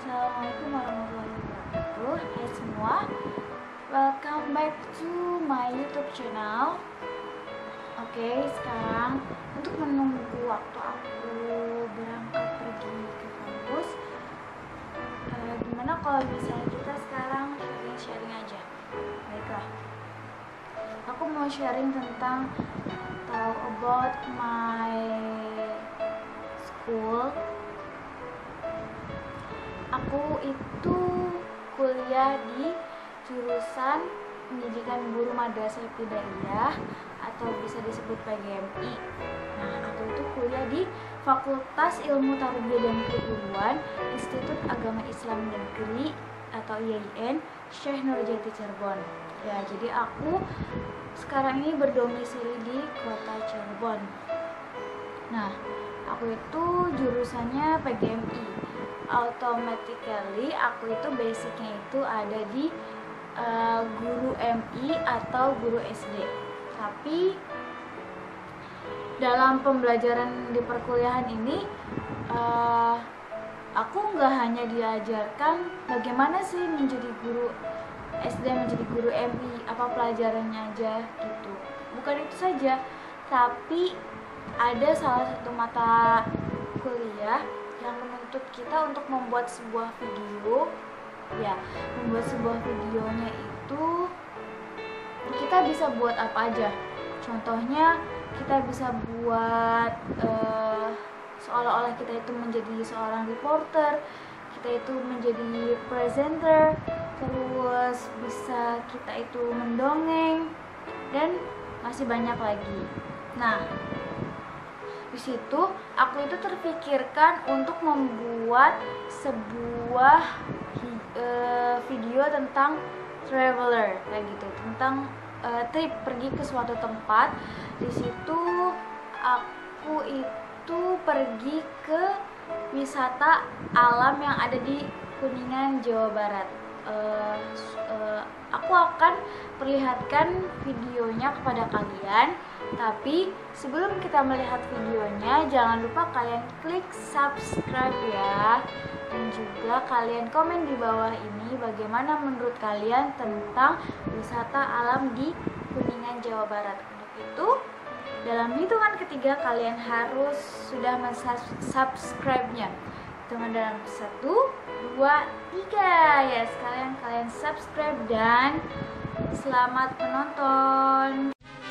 Assalamualaikum warahmatullahi wabarakatuh. Hai semua, welcome back to my YouTube channel. Oke, sekarang untuk menunggu waktu aku berangkat pergi ke kampus, gimana kalau misalnya kita sekarang sharing-sharing aja? Baiklah, aku mau sharing tentang about my school. Aku itu kuliah di jurusan Pendidikan Guru Madrasah Ibtidaiyah atau bisa disebut PGMI. Nah, aku itu kuliah di Fakultas Ilmu Tarbiyah dan Keguruan Institut Agama Islam Negeri atau IAIN Syekh Nurjati Cirebon. Ya, jadi aku sekarang ini berdomisili di kota Cirebon. Nah, aku itu jurusannya PGMI. Automatically aku itu basicnya itu ada di guru MI atau guru SD. Tapi dalam pembelajaran di perkuliahan ini aku nggak hanya diajarkan bagaimana sih menjadi guru SD, menjadi guru MI, apa pelajarannya aja gitu. Bukan itu saja, tapi ada salah satu mata kuliah yang menuntut kita untuk membuat sebuah video. Ya, membuat sebuah videonya itu kita bisa buat apa aja. Contohnya kita bisa buat seolah-olah kita itu menjadi seorang reporter, kita itu menjadi presenter, terus bisa kita itu mendongeng, dan masih banyak lagi. Nah, di situ aku itu terpikirkan untuk membuat sebuah video tentang traveler kayak gitu, tentang trip pergi ke suatu tempat. Di situ aku itu pergi ke wisata alam yang ada di Kuningan, Jawa Barat. Aku akan perlihatkan videonya kepada kalian. Tapi sebelum kita melihat videonya, jangan lupa kalian klik subscribe ya. Dan juga kalian komen di bawah ini bagaimana menurut kalian tentang wisata alam di Kuningan, Jawa Barat. Untuk itu, dalam hitungan ketiga kalian harus sudah subscribe-nya. Hitungan dalam 1, 2, 3. Ya, sekalian kalian subscribe dan selamat menonton.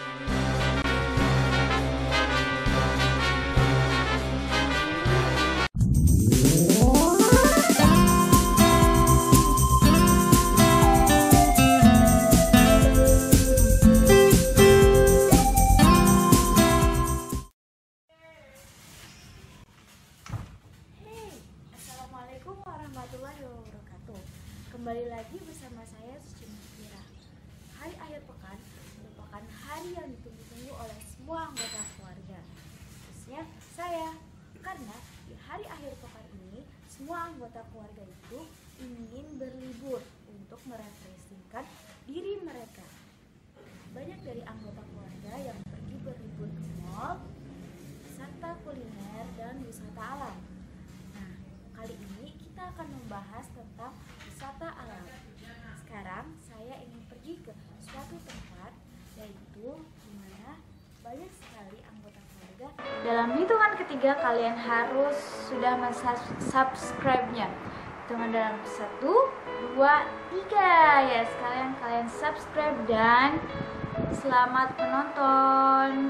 Assalamualaikum warahmatullahi wabarakatuh. Kembali lagi bersama saya Suci Mufira. Hari akhir pekan merupakan hari yang ditunggu-tunggu oleh semua anggota keluarga, khususnya saya. Karena di hari akhir pekan ini semua anggota keluarga itu ingin berlibur untuk merefreshingkan diri mereka. Banyak dari anggota keluarga yang pergi berlibur ke mall, wisata kuliner, dan wisata alam. Kali ini kita akan membahas tentang wisata alam. Sekarang saya ingin pergi ke suatu tempat, yaitu di mana banyak sekali anggota keluarga. Dalam hitungan ketiga kalian harus sudah subscribe-nya. Hitungan dalam 1, 2, 3. Ya, sekalian kalian subscribe dan selamat menonton.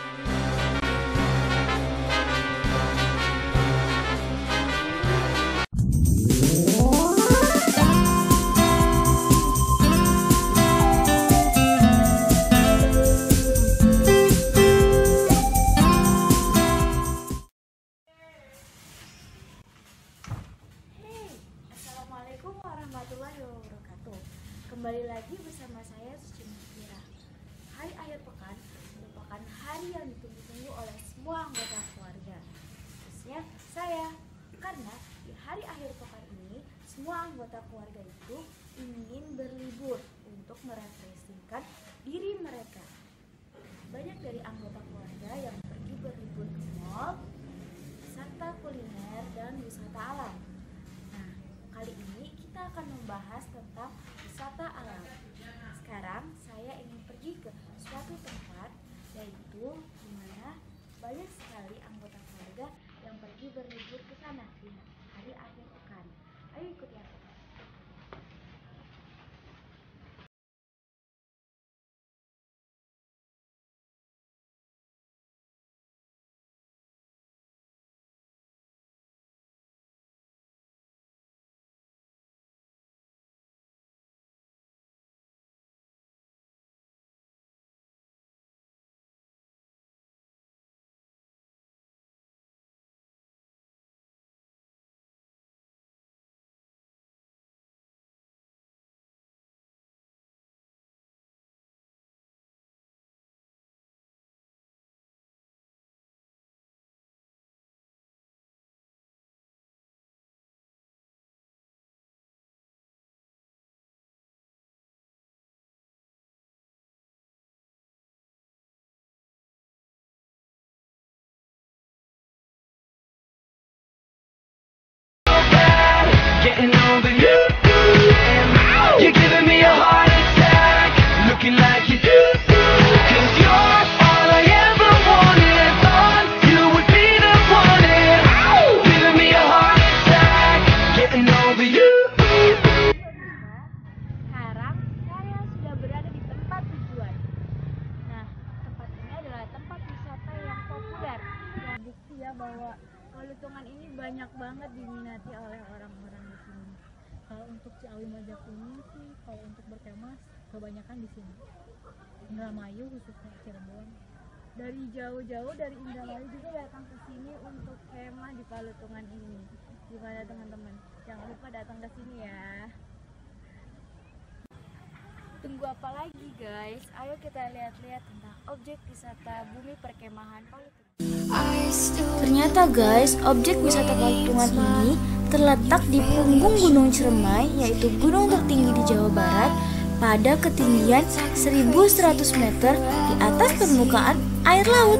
Assalamualaikum warahmatullahi wabarakatuh. Kembali lagi bersama saya Suci Mufira. Hari akhir pekan merupakan hari yang ditunggu-tunggu oleh semua anggota keluarga, khususnya saya. Karena di hari akhir pekan ini semua anggota keluarga itu ingin berlibur untuk merefreshingkan diri mereka. Banyak dari anggota keluarga yang pergi berlibur ke mall, wisata kuliner, dan wisata alam. Nah, akan membahas tentang wisata alam. Sekarang saya ingin pergi ke suatu tempat, yaitu di mana banyak sekali anggota keluarga yang pergi berlibur ke sana di hari akhir pekan. Ayo ikuti aku. Getting over you. You're giving me a heart attack, looking like you do. 'Cause you're all I ever wanted. Thought you would be the one. Giving me a heart attack, getting over you. Sekarang saya sudah berada di tempat tujuan. Nah, tempat ini adalah tempat wisata yang populer. Dan bukti ya bahwa Palutungan ini banyak banget diminati oleh orang-orang di sini. Kalau untuk Ciawi Majakuni sih, kalau untuk berkemah kebanyakan di sini. Indramayu khususnya Cirebon. Dari jauh-jauh dari Indramayu juga datang ke sini untuk kemah di Palutungan ini. Gimana teman-teman? Jangan lupa datang ke sini ya. Tunggu apa lagi guys? Ayo kita lihat-lihat tentang objek wisata Bumi Perkemahan Palutungan. Ternyata guys, objek wisata Palutungan ini terletak di punggung Gunung Ciremai, yaitu gunung tertinggi di Jawa Barat, pada ketinggian 1100 meter di atas permukaan air laut.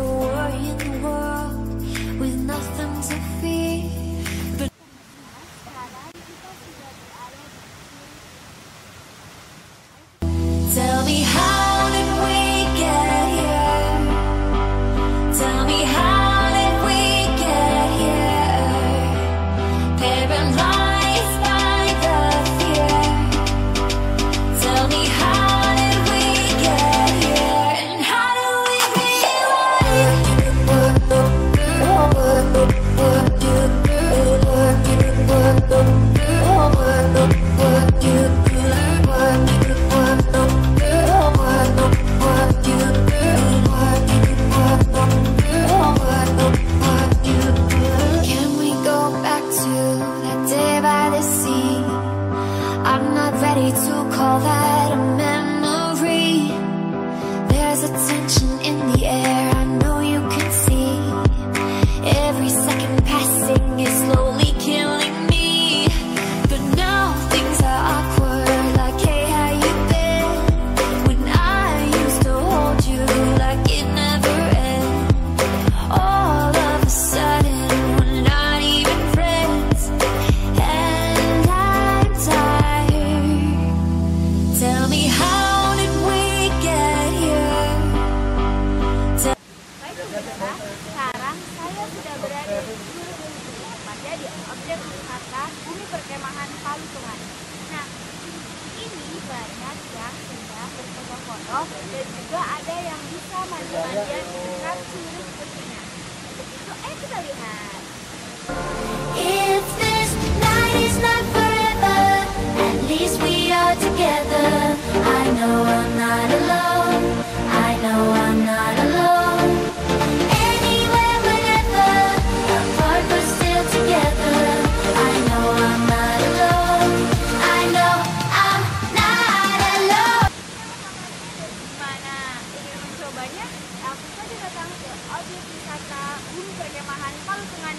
Tell me how did we get here? Tell me how did we get here? Paralyzed by the fear. Tell me how did we get here? And how do we Can we go back to that day by the sea? I'm not ready to call that a memory. There's a tension in the air, I know you can see. Every second passing is slowly killing me. But now things are awkward, like hey, how you been? When I used to hold you like it never ends. All of a sudden we're not even friends. And I'm tired. Tell me how did we get here? Baik saudara, sekarang saya sudah berada di tepatnya di objek wisata Bumi Perkemahan Palutungan. Nah, di sini banyak yang sedang berfoto-foto dan juga ada yang bisa mandi-mandian di dekat curug betina. Untuk itu, ayo kita lihat. If this night is not forever, at least we are together. I know I'm not alone. I know I'm not alone. Anywhere, whenever, apart but still together. I know I'm not alone. I know I'm not alone. Gimana? Ingin mencobanya? Langsung saja datang ke objek wisata Bumi Perkemahan Palutungan.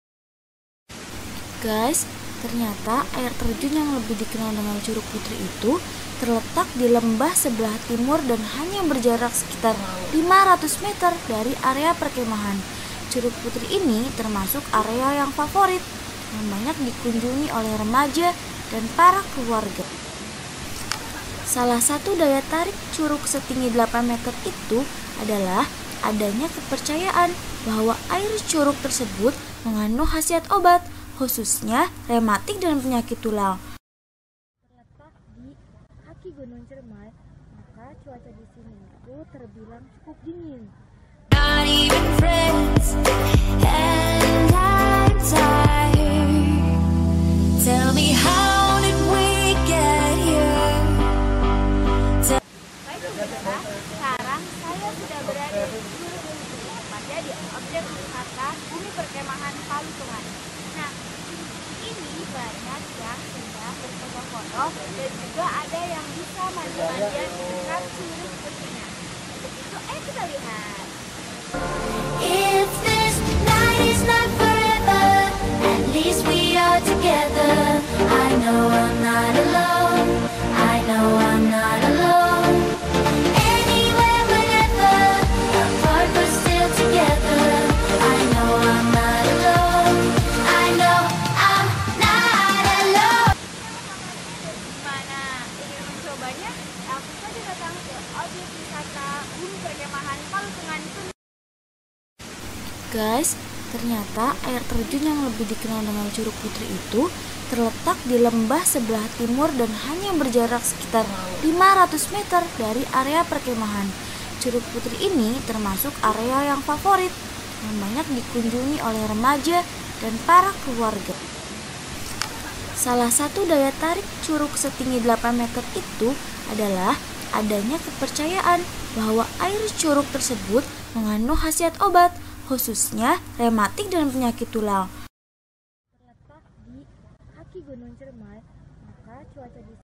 Guys, ternyata air terjun yang lebih dikenal dengan Curug Putri itu terletak di lembah sebelah timur dan hanya berjarak sekitar 500 meter dari area perkemahan. Curug Putri ini termasuk area yang favorit yang banyak dikunjungi oleh remaja dan para keluarga. Salah satu daya tarik curug setinggi 8 meter itu adalah adanya kepercayaan bahwa air curug tersebut mengandung khasiat obat, khususnya rematik dan penyakit tulang. Terletak di kaki Gunung Ciremai, maka cuaca di sini itu terbilang cukup dingin. Not even friends, and I'm tired. Tell me, how did we get here? Baik saudara, sekarang saya sudah berada di curug ini, tepatnya di objek wisata Bumi Perkemahan Palu Sungai. Nah, ini banyak yang sedang berfoto-foto dan juga ada yang bisa mandi-mandian di dekat curug putihnya. Untuk itu, ayo kita lihat. If this night is not forever, at least we are together. I know I'm not alone. I know I'm not alone. Anywhere, whenever, apart but still together. I know I'm not alone. I know I'm not alone. Gimana? Ingin mencobanya? Langsung saja datang ke objek wisata Bumi Perkemahan Palu Sungai. Guys, ternyata air terjun yang lebih dikenal dengan Curug Putri itu terletak di lembah sebelah timur dan hanya berjarak sekitar 500 meter dari area perkemahan. Curug Putri ini termasuk area yang favorit yang banyak dikunjungi oleh remaja dan para keluarga. Salah satu daya tarik curug setinggi 8 meter itu adalah adanya kepercayaan bahwa air curug tersebut mengandung khasiat obat, khususnya rematik dan penyakit tulang. Terletak di kaki Gunung Ciremai, maka cuaca di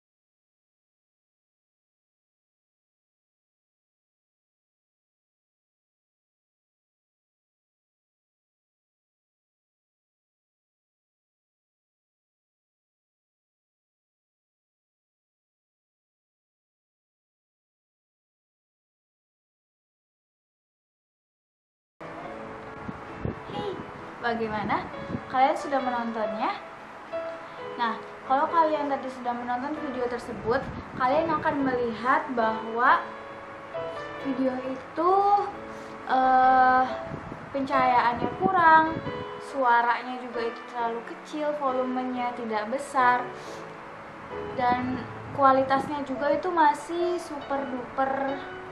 Bagaimana? Kalian sudah menontonnya? Nah, kalau kalian tadi sudah menonton video tersebut, kalian akan melihat bahwa video itu pencahayaannya kurang, suaranya juga itu terlalu kecil, volumenya tidak besar, dan kualitasnya juga itu masih super duper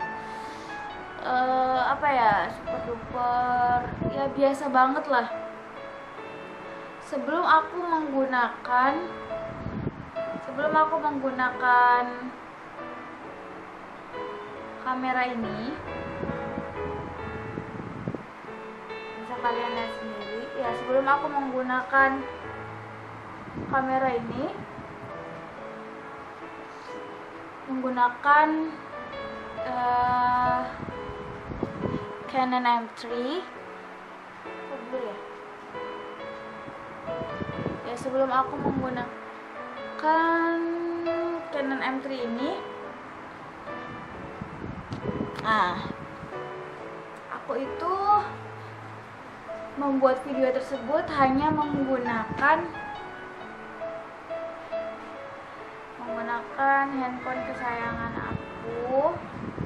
super duper ya biasa banget lah. Sebelum aku menggunakan kamera ini, bisa kalian lihat sendiri ya, sebelum aku menggunakan kamera ini, menggunakan Canon M3 sebelum aku menggunakan Canon M3 ini, aku itu membuat video tersebut hanya menggunakan handphone kesayangan aku.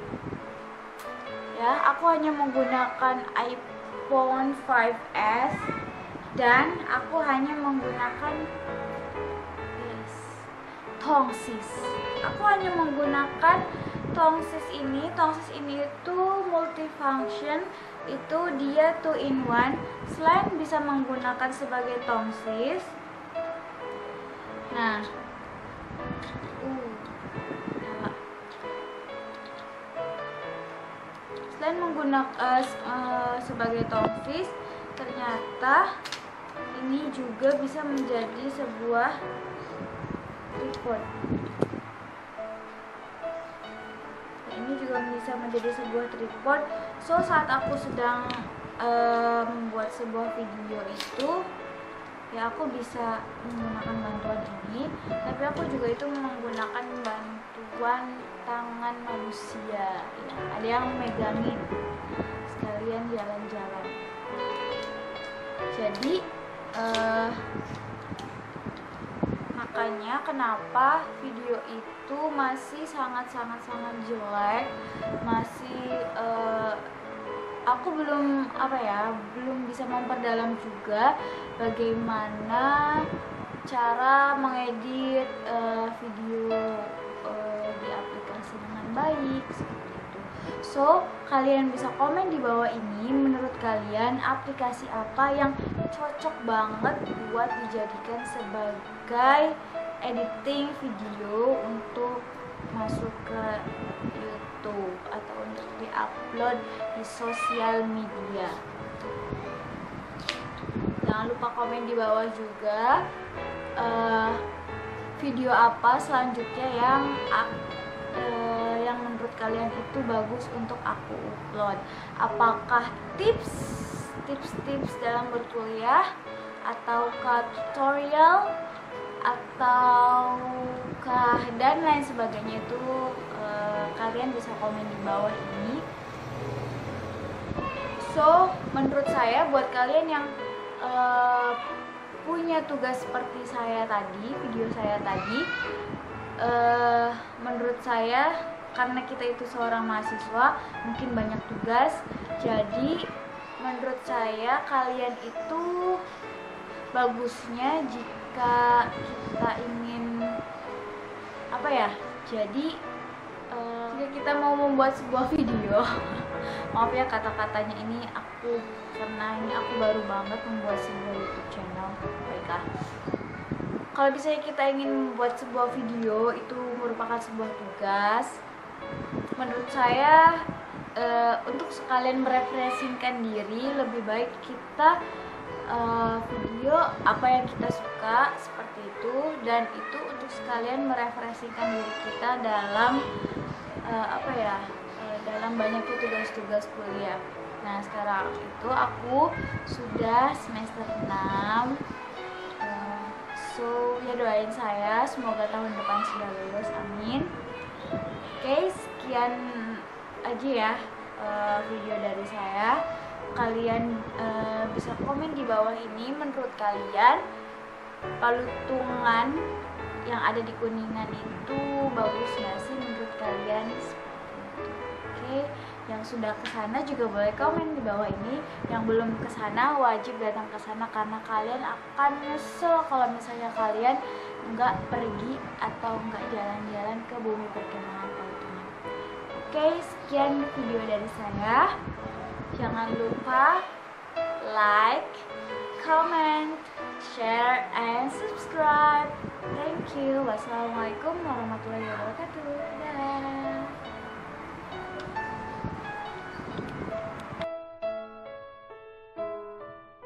Ya, aku hanya menggunakan iPhone 5s dan aku hanya menggunakan tongsis. Aku hanya menggunakan tongsis ini. Tongsis ini itu multifunction, itu dia 2-in-1. Selain bisa menggunakan sebagai tongsis, nah selain menggunakan sebagai tongsis, ternyata ini juga bisa menjadi sebuah tripod. Ini juga bisa menjadi sebuah tripod. So saat aku sedang membuat sebuah video itu, ya aku bisa menggunakan bantuan ini, tapi aku juga itu menggunakan bantuan tangan manusia ya, ada yang megangin sekalian jalan-jalan. Jadi sukanya kenapa video itu masih sangat jelek, masih aku belum bisa memperdalam juga bagaimana cara mengedit video di aplikasi dengan baik seperti itu. So, kalian bisa komen di bawah ini, menurut kalian aplikasi apa yang cocok banget buat dijadikan sebagai editing video untuk masuk ke YouTube atau untuk diupload di sosial media. Jangan lupa komen di bawah juga video apa selanjutnya yang menurut kalian itu bagus untuk aku upload. Apakah tips dalam berkuliah, ataukah tutorial, ataukah dan lain sebagainya, itu kalian bisa komen di bawah ini. So, menurut saya buat kalian yang punya tugas seperti saya tadi, video saya tadi, menurut saya karena kita itu seorang mahasiswa mungkin banyak tugas, jadi menurut saya kalian itu bagusnya jika kita ingin jika kita mau membuat sebuah video maaf ya kata-katanya ini karena aku baru banget membuat sebuah YouTube channel. Baiklah, kalau misalnya kita ingin membuat sebuah video itu merupakan sebuah tugas, menurut saya untuk sekalian merefreshingkan diri, lebih baik kita video apa yang kita suka seperti itu, dan itu untuk sekalian merefreshingkan diri kita dalam dalam banyaknya tugas-tugas kuliah. Nah, sekarang itu aku sudah semester 6. So, ya doain saya semoga tahun depan sudah lulus, amin. Oke, sekian aja ya video dari saya. Kalian bisa komen di bawah ini, menurut kalian palutungan yang ada di Kuningan itu bagus nggak sih menurut kalian? Oke, yang sudah kesana juga boleh komen di bawah ini. Yang belum kesana wajib datang ke sana karena kalian akan nyesel kalau misalnya kalian nggak pergi atau nggak jalan-jalan ke bumi perkemahan Palutungan. Oke, sekian video dari saya. Jangan lupa like, comment, share, and subscribe. Thank you. Wassalamualaikum warahmatullahi wabarakatuh.